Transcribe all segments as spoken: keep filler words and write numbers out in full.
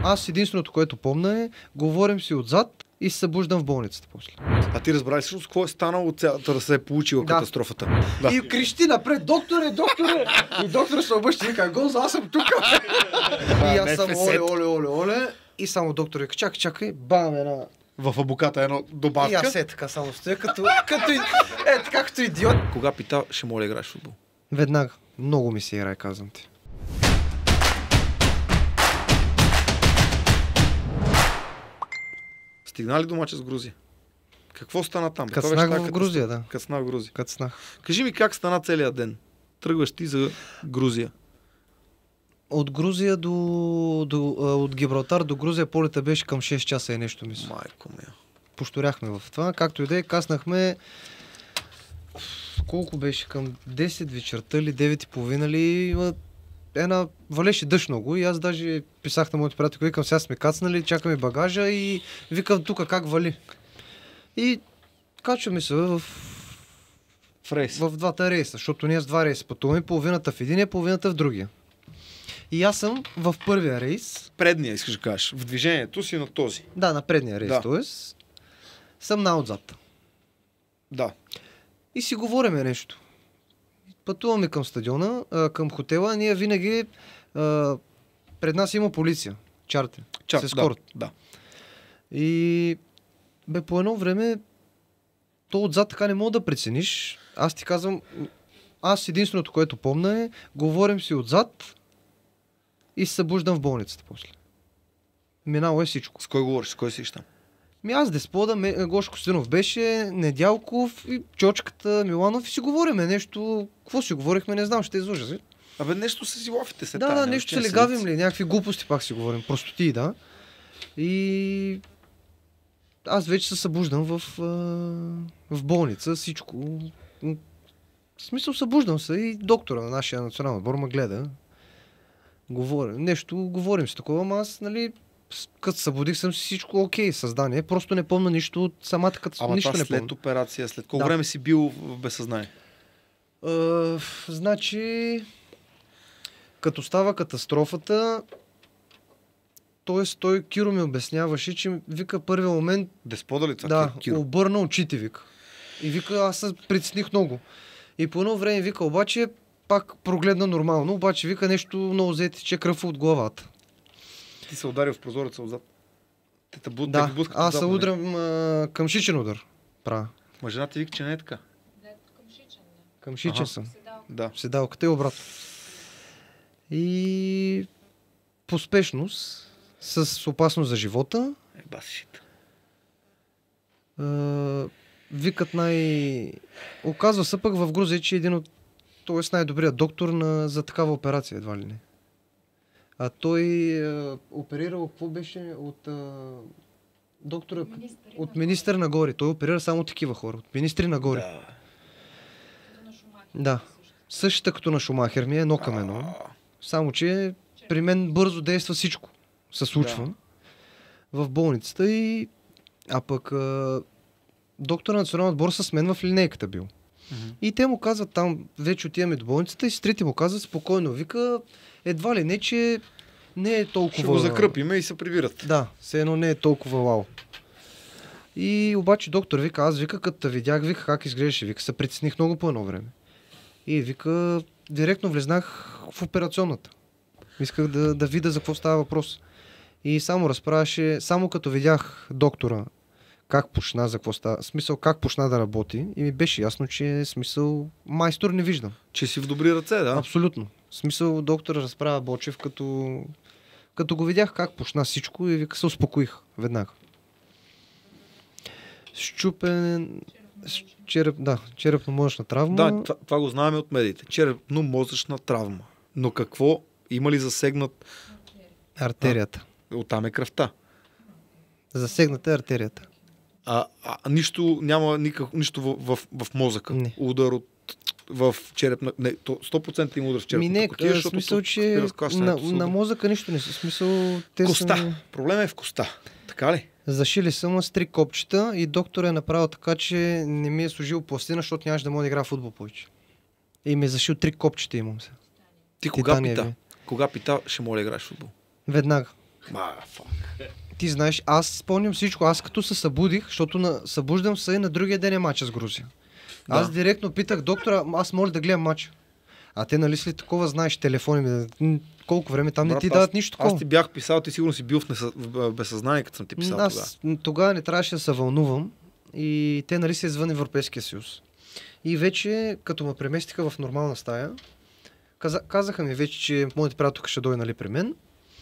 Аз единственото, което помня е, говорим си отзад и се събуждам в болницата после. А ти разбрали всъщност какво е станало от цялата да се е получила Да. катастрофата? Да. И крещи напред, докторе, докторе! И доктор се обръща и вика, Гонзо, аз съм тук! И аз съм оле, оле, оле, оле. И само доктор вика, чакай, чакай, бам една... В абуката едно добавка. И аз е така само стоя, като, като, е, така, като идиот. Кога пита, ще моля играеш футбол? Веднага. Много ми се играе, казвам ти. Стигна ли до мача с Грузия? Какво стана там? Кацнах в Грузия, да. Кацна в Грузия. Кацнах. Кажи ми как стана целият ден? Тръгваш ти за Грузия. От Грузия до, до от Гибралтар до Грузия полета беше към шест часа и нещо, мисля. Майко мия. Пошторяхме в това. Както и да е, каснахме колко беше? Към десет вечерта или девет и половина ли? Една валеше дъжд много и аз даже писах на моите приятели, викам, сега сме кацнали, чакаме багажа и викам тук как вали. И качваме се в, В рейс. в двата рейса, защото ние с два рейса пътуваме, половината в единия, половината в другия. И аз съм в първия рейс. Предния, искаш да кажеш. В движението си на този. Да, на предния рейс, Да. т.е. съм на-отзад. Да. И си говориме нещо. Пътуваме към стадиона, а, към хотела, ние винаги а, пред нас има полиция. Чартер. Чак, С ескорт. Да, да. И бе, по едно време то отзад така не мога да прецениш. Аз ти казвам, аз единственото, което помня е, говорим си отзад и се събуждам в болницата после. Минало е всичко. С кой говориш? С кой си там? Ми аз Деспода, Ме- Гошо Костинов беше, Недялков и Чочката, Миланов и си говориме нещо. Какво си говорихме, не знам, ще излъжа си. Абе, нещо се си лофите се. Да, тая, да, няма нещо че се не легавим седите. ли, някакви глупости пак си говорим, простоти, да. И аз вече се събуждам в, а, в болница, всичко. М, В смисъл събуждам се и доктора на нашия национален отбор ме гледа. Говорим, нещо, говорим с такова, ама аз, нали, с- като се събудих съм си всичко окей, създание. Просто не помня нищо от самата като Ама нищо това не след помня. операция, след колко Да. време си бил в безсъзнание? Uh, значи, като става катастрофата, т.е. той Киро ми обясняваше, че вика първия момент, Деспода ли това? да, Киро? обърна очите, вика. И вика, аз се притесних много. И по едно време вика, обаче, пак прогледна нормално, обаче вика нещо много взети, че кръв от главата. Ти се ударил в прозореца отзад. Те те буд, те Да, ги блъскат аз отзад, се нали? удрям а, към шичен удар. Правя. Ма жена ти вика, че не е така. Към шичен Аха. съм. Да. Седалката и обратно. И по спешност, с опасност за живота, Е, баси шит. а, викат най... Оказва се пък в Грузия, че е един от... Той е най-добрият доктор на... за такава операция, едва ли не. А той а, оперирал, какво беше от... А, доктора... От министър нагоре. Той оперира само такива хора. От министри нагоре. Да. Да. Същата като на Шумахер ми е едно към едно. Само, че при мен бързо действа всичко. Се случва. В болницата и... А пък а, доктор на националния отбор с мен в линейката бил. Мгм. И те му казват там, вече отиваме до болницата и сестрите му казват спокойно. Вика, едва ли не, че не е толкова... Ще го закръпиме и се прибират. Да, все едно не е толкова вау. И обаче доктор вика, аз вика, като те видях, вика как изглеждаше, вика, се притесних много по едно време. И вика, директно влезнах в операционната. Исках да, да видя за какво става въпрос. И само разправяше, само като видях доктора как почна, за какво става, смисъл как почна да работи и ми беше ясно, че смисъл майстор не виждам. Че си в добри ръце, да? Абсолютно. В смисъл доктора разправя Бочев, като, като го видях как почна всичко и вика се успокоих веднага. Щупен... с Череп, да, черепно-мозъчна травма. Да, това, това го знаем от медиите. Черепно-мозъчна травма. Но какво? Има ли засегнат? Артерията. Оттам е кръвта. Засегната е артерията. А, а нищо, няма никак, нищо в, в, в мозъка. Не. Удар от в черепна... Не, то сто процента има удар в черепната Ми не, кутия, в защото смисъл, тук че при на, разклащането се на удар. мозъка нищо не се. Смисъл, те Коста. са... Проблема е в коста. Така ли? Зашили съм с три копчета и доктор е направил така, че не ми е служил пластина, защото нямаше да мога да играя в футбол повече. И ми е зашил три копчета имам се. Ти кога Титания пита? ви. Кога пита, ще моля играеш в футбол? Веднага. Ма, фак. Ти знаеш, аз спомням всичко. Аз като се събудих, защото на, събуждам се и на другия ден е мача с Грузия. Да. Аз директно питах доктора, аз моля да гледам мача. А те нали си такова знаеш, телефони ми, м, колко време там Брат, не ти аз- дават нищо такова. Аз ти бях писал, ти сигурно си бил в, несъ... в безсъзнание, като съм ти писал тогава. Аз м, тогава не трябваше да се вълнувам и те нали са извън Европейския съюз. И вече, като ме преместиха в нормална стая, каза, казаха ми вече, че моят приятел ще дойде нали при мен.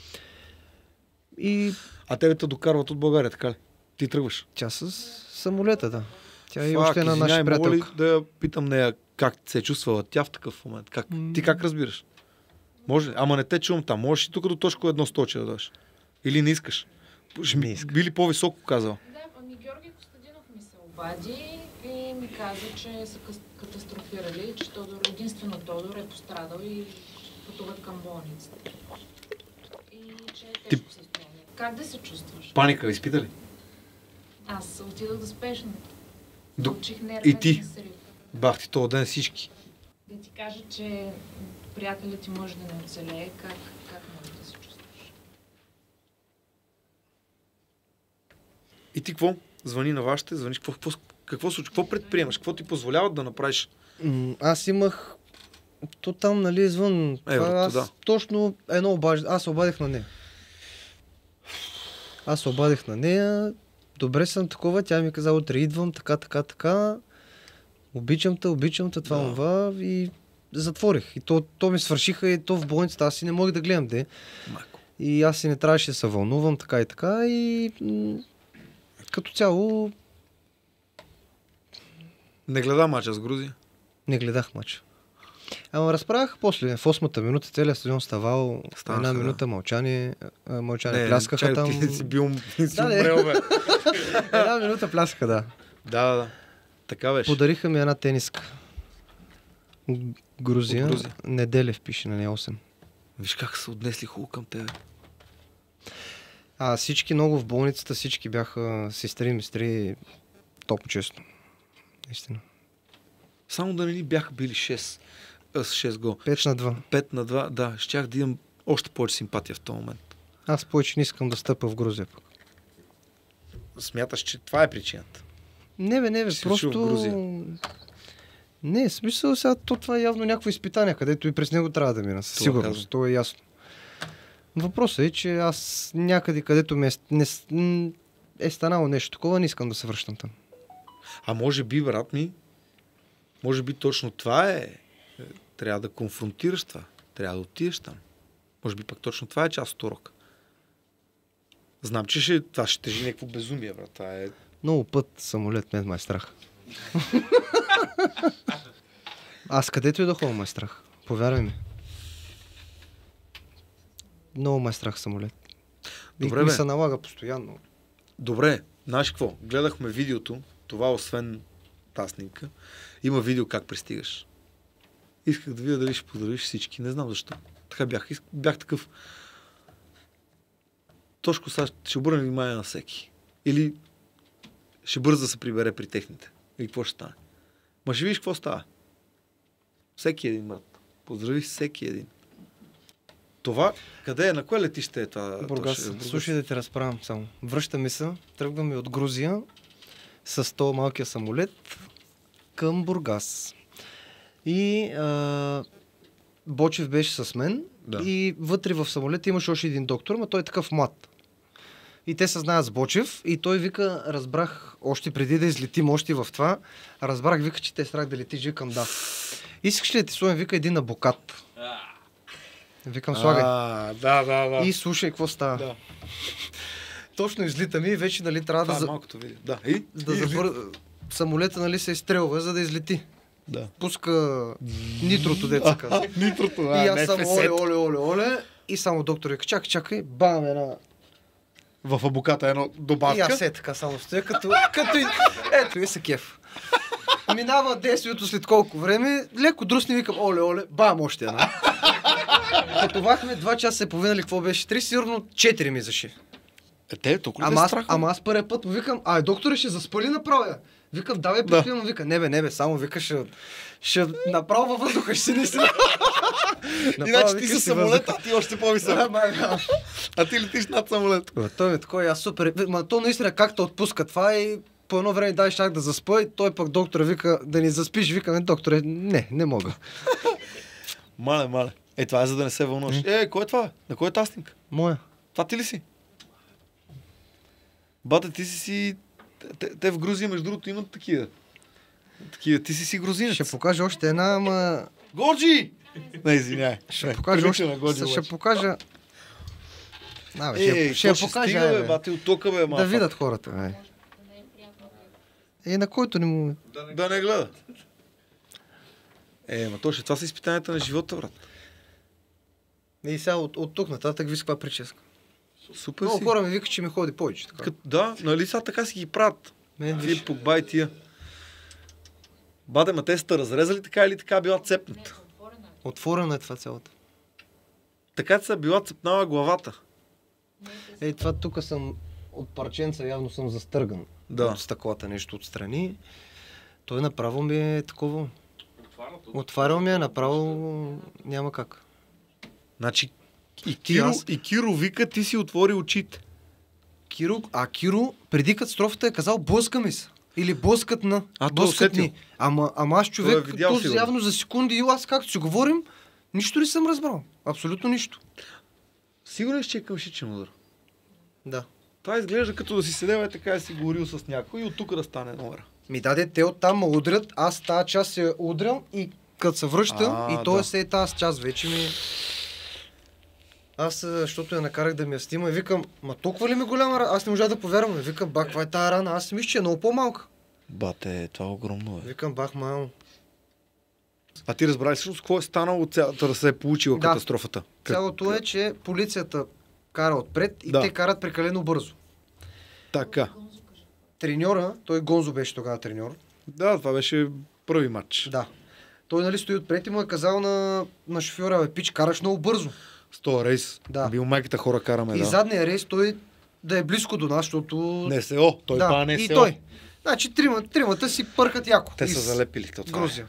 И А тебе те докарват от България, така ли? Ти тръгваш. тя с самолета, да. Тя е Фак, още една наша извиняй, мога ли приятелка. да я питам нея как се е чувствала тя в такъв момент? Как... М. Ти как разбираш? Може, ама не те чувам там. Можеш и тук до точка едно сточе да дойдеш. Или не искаш? Ще ми Не искам. били по-високо казал. Да, ами Георги Костадинов ми се обади и ми каза, че са кас- катастрофирали, че Тодор, единствено Тодор е пострадал и пътуват към болницата. И че е тежко състояние. Как да се чувстваш? Паника изпита ли? Аз отидох за спешно. До- Получих нервен И ти? срив. Бах ти този ден всички. Да ти кажа, че приятелят ти може да не оцелее, как, как може да се чувстваш? И ти какво? Звъни на вашите, звъниш. Какво, какво, какво случва? Какво предприемаш? Какво ти позволяват да направиш? М, Аз имах то там, нали, извън. Това, Еврото, аз да. точно едно обаждане. Аз се обадих на нея. Аз се обадих на нея. Добре съм такова. Тя ми каза, утре идвам, така, така, така. Обичам те, обичам те, това, Да. това. И затворих. И то, то ми свършиха и то в болницата. Аз си не мога да гледам де. Майко. И аз си не трябваше да се вълнувам, така и така. И м- като цяло Не гледа мача с Грузия. не гледах мача. Ама разправях после, в осмата минута целият стадион ставал, Станаха, една да. минута мълчание, а, мълчание, пляскаха чай, там. Ти си бил ти си Да, не. умрел, бе. Една минута пляскаха, да. Да, да, да. Така беше. Подариха ми една тениска. Г- Грузия, От Грузия. Неделев пише на нея осем. Виж как са отнесли хубаво към тебе. А всички много в болницата, всички бяха сестри, мистри, топ честно. Истина. Само да не ни бяха били шест. А, с шест гол. пет на два. пет на два, да. Щях да имам още повече симпатия в този момент. Аз повече не искам да стъпя в Грузия. Пък. Смяташ, че това е причината. Не бе, не бе, Ще си отишъл в просто... Грузия. Не, в смисъл сега, то това е явно някакво изпитание, където и през него трябва да мина, със Това сигурност, казвам. то е ясно. Въпросът е, че аз някъде, където ме е, не, с- м, е станало нещо такова, не искам да се връщам там. А може би, брат ми, може би точно това е. е, Трябва да конфронтираш това. Трябва да отидеш там. Може би пък точно това е част от урока. Знам, че ще, това ще тежи някакво безумие, брат. Това е... Много път самолет мен ме е страх. Аз където и да ходя ме е страх. Повярвай ми. Много ме е страх самолет. И Добре, ми бе. се налага постоянно. Добре, знаеш какво? Гледахме видеото, това освен тази снимка, има видео как пристигаш. Исках да видя дали ще поздравиш всички, не знам защо. Така бях, Иск- бях такъв. Тошко сега ще обърне внимание на всеки. Или ще бърза да се прибере при техните. Или какво ще стане. Ма ще видиш какво става. Всеки един, брат. Поздрави всеки един. Това, къде е? На кое летище е това? Бургас. Тоше? Бургас. Слушай да те разправям само. Връщаме се, тръгваме от Грузия с то малкия самолет към Бургас. И а, Бочев беше с мен Да. и вътре в самолета имаше още един доктор, но той е такъв млад. И те се знаят с Бочев и той вика, разбрах, още преди да излетим още в това, разбрах, вика, че те е страх да летиш, викам да. Искаш ли да ти сложим, вика, един абокат? Викам, слагай. А, да, да, да. И слушай, какво става. Да. Точно излитаме и вече нали, трябва Това да, е за, малкото видео. Да. И? да И- забър... самолета нали, се изстрелва, за да излети. Да. Пуска нитрото, деца казва. Нитрото, И аз само оле, оле, оле, оле. И само доктор вика, чакай, чакай, бам, една. В абоката едно И добавка. аз е така само стоя, като, като и... Ето и се кеф. Минава действието след колко време, леко друсни викам, оле, оле, бам, още една. Пътувахме два часа и половина, ли какво беше? Три, сигурно четири ми заши. Е, те, толкова Ама те аз, страх. ама аз първия път му викам, ай, докторе, ще заспали направо я. Викам, давай, Да. прикривам, вика, не бе, не бе, само вика, ще, ще направо във въздуха, ще си наистина. Иначе ти си самолет, а ти още по-висок. А ти летиш над самолет. Той е такова, аз супер. Ма то наистина как те отпуска това и по едно време дай шак да заспа и той пък доктора вика да ни заспиш, вика, докторе, не, не мога. Мале, мале. Е, това е за да не се вълнуваш. Е, кой е това? На кой е тастинг? Моя. Това ти ли си? Бате, ти си си... Те, те в Грузия, между другото, имат такива. Такива. Ти си си грузинец. Ще покажа още една, ама... Годжи! Не, извиняй. Ще покажа още... Годжи, ще покажа... А, бе, е, ще, ще ще покажа, стига, е, бе, бе. бате, от тук, бе, Да видят хората, бе. Е, на който не му... Да не, да не гледат. Е, ма точно, това са изпитанията на живота, брат. И сега от, от тук нататък виж каква прическа. Супер Много си. хора ми викат, че ми ходи повече. Така. Кът, да, нали сега така си ги правят. Мен, Тия виж. Погба и тия. Баде, ма те сте разрезали така или така била цепната? Отворена е. Отворено е това цялото. Така че са била цепнала главата. Ей, това тук съм от парченца, явно съм застърган. Да. От стъклата нещо отстрани. Той направо ми е такова. Отварял ми е, направо няма как. Значи и Ти, Киро, аз- и Киро вика, ти си отвори очите. Киро, а Киро преди катастрофата е казал блъска ми се. Или блъскат на. А, той блъскат усетил. ни. Ама, ама аз Той е човек, видял този сигурно. явно за секунди и аз както си говорим, нищо не съм разбрал. Абсолютно нищо. Сигурен, че е къмшичен удар. Да. Това изглежда като да си седел е така и си говорил с някой и от тук да стане номера. Ми даде, те оттам ме удрят, аз тази част се удрям и като се връщам А, и той да. се е тази част вече ми... Аз, а, защото я накарах да ми я снима и викам, ма толкова ли ми голяма рана? Аз не можа да повярвам. И викам, бах, каква е тази рана? Аз си мисля, че е много по-малка. Бате, това е огромно е. Викам, бах, мамо. А ти разбрали всъщност какво е станало от цялата да се е получила Да. катастрофата? Как- Цялото е, че полицията кара отпред и Да. те карат прекалено бързо. Така. Треньора, той Гонзо беше тогава треньор. Да, това беше първи матч. Да. Той нали стои отпред и му е казал на, на шофьора, бе, пич, караш много бързо. С този рейс. Да. Бил майката хора караме, И да. задния рейс той да е близко до нас, защото... Не СО. Той да, па не и СО. той. Значи трима, тримата си пъркат яко. Те Из са залепили. То това е. Грузия.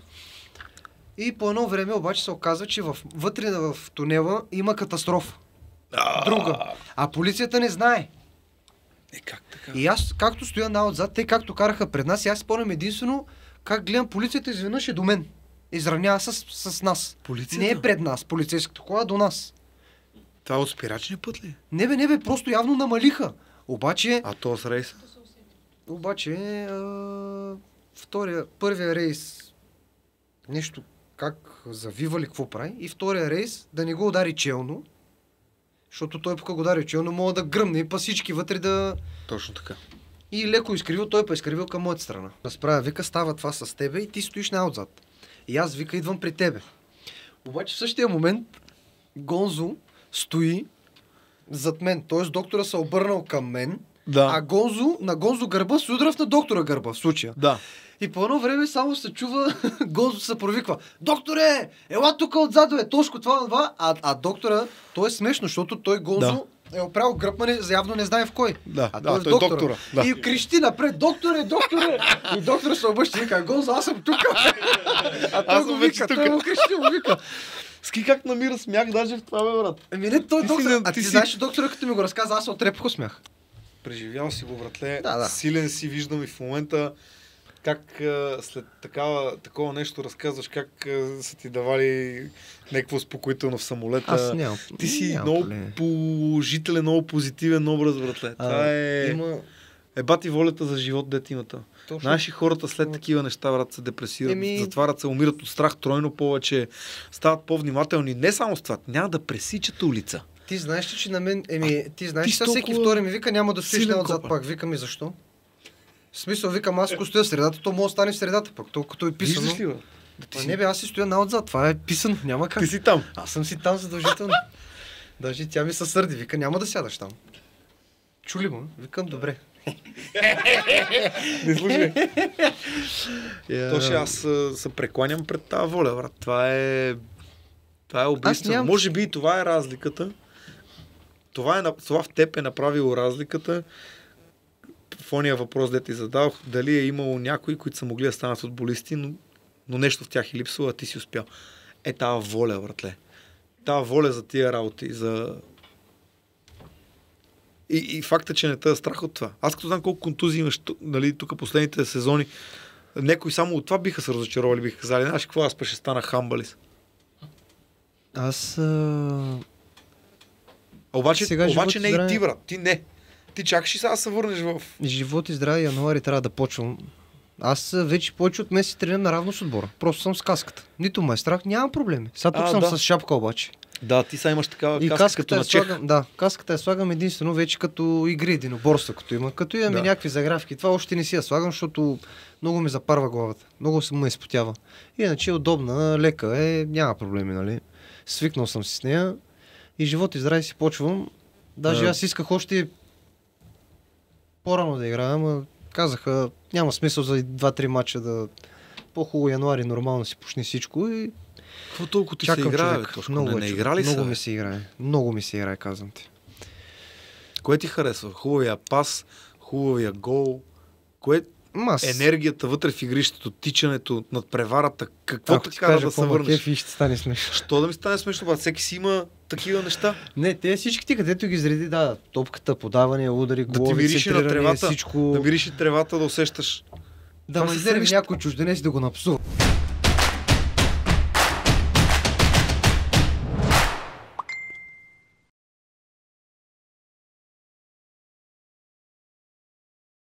И по едно време обаче се оказва, че в, вътре в тунела има катастрофа. А, Друга. А полицията не знае. Е, как така? И аз, както стоя на-отзад, те както караха пред нас, и аз спомням единствено как гледам полицията изведнъж е до мен. Изравнява с, с нас. Полицията? Не е пред нас, полицейската кола, до нас. Това е от спирачния път ли? Не бе, не бе, просто явно намалиха. Обаче, А то с рейса? обаче, а, втория, първия рейс, нещо как завива ли, какво прави, и втория рейс да не го удари челно, защото той пък го удари челно, мога да гръмне и па всички вътре да... Точно така. И леко изкривил, той па изкривил към моята страна. Разправя, вика, става това с тебе и ти стоиш най-отзад. И аз, вика, идвам при тебе. Обаче в същия момент Гонзо стои зад мен, т.е. доктора се обърнал към мен, Да. а Гонзо, на Гонзо гърба се удрав на доктора гърба в случая. Да. И по едно време само се чува, Гонзо се провиква: докторе, ела тук отзад, бе, Тошко, това, това. А, а доктора, то е смешно, защото той Гонзо е опрял гръб, но не, явно не знае в кой. Да, а да, той е в той е доктора. доктора, да. И крещи напред: докторе, докторе! И доктора се обръща и вика: Гонзо, аз съм тук. А той Аз го съм вече вика, тук. той го крещи, му вика. Ски как намира смях даже в това, бе, брат. Еми не, той Ти си доктор. на- А ти ти си- знаеш, че доктора, като ми го разказа, аз се отрепах от смях. Преживял си го, братле. Да, да. Силен си, виждам и в момента как а, след такава, такова нещо разказваш, как а, са ти давали някакво успокоително в самолета. Аз нямам. Ти си нямам много проблеми. положителен, много позитивен образ, братле. А, Това е... Има... Е бати волята за живот, детината. Точно. Знаеш, и хората след такива неща, брат, се депресират, Еми- затварят се, умират от страх тройно повече, стават по-внимателни. Не само с това, няма да пресичат улица. Ти знаеш ли, че на мен... Еми, ти знаеш, ти че си всеки толкова втори ми вика: няма да стоиш силен отзад копър. пак. Викам: и защо? В смисъл, викам, аз ако стоя в средата, то може да стане в средата пък. То като е писано. Виждаш ли, бе? А не бе, аз си стоя на-отзад. Това е писано. Няма как. Ти си там. Аз съм си там задължително. Даже тя ми се сърди. Вика: няма да сядаш там. Чули му? Викам: добре. Не слушай. Yeah. Точно аз а, се прекланям пред тази воля, брат. Това е... Това е убийствено. нямам- Може би и това е разликата. Това, е, на- това в теб е направило разликата. В ония въпрос, де ти зададох, дали е имало някои, които са могли да станат футболисти, но, но нещо в тях е липсвало, а ти си успял. е тази воля, братле. Тази воля за тия работи, за... И, и факта, че не те е страх от това. Аз като знам колко контузии имаш, нали, тук последните сезони, някои само от това биха се разочаровали, биха казали, знаеш какво, аз пък ще стана хамбалис. Аз... А... А обаче, Сега обаче не живот и и ти, брат. Ти не. Ти чакаш и сега да се върнеш в... Живот и здраве, януари трябва да почвам. Аз вече повече от месец тренирам наравно с отбора. Просто съм с каската. Нито ме е страх, нямам проблеми. Сега тук А, съм да. с шапка обаче. Да, ти сега имаш такава И каска, каската като я на чех. слагам, да, каската я слагам единствено вече като игри, единоборства, като има. Като имаме Да. някакви загравки, това още не си я слагам, защото много ми запарва главата. Много се ме изпотява. Иначе е удобна, лека е, няма проблеми, нали. Свикнал съм си с нея и живот и здраве си почвам. Даже Да. аз исках още по-рано да играя, ама казаха, няма смисъл за два-три мача да... По-хубаво януари нормално си почни всичко и Какво толкова ти се чакам играе, бе, човек. Тошко? Много, Не, е, не човек. играли Много са, ми бе? се играе. Много ми се играе, казвам ти. Кое ти харесва? Хубавия пас, хубавия гол, кое Ма, аз- енергията вътре в игрището, тичането, над преварата, какво Ако те ти кара кажа да се какво ме върнеш? кефи, ще стане смешно. Що да ми стане смешно, брат? Всеки си има такива неща. Не, те всички ти, където ги изреди, да, топката, подаване, удари, Да ти голове, мирише на центриране, тревата, всичко. да мириш и тревата, да усещаш. Да Това ме са изнерви все неща. някой чужденец да го напсува.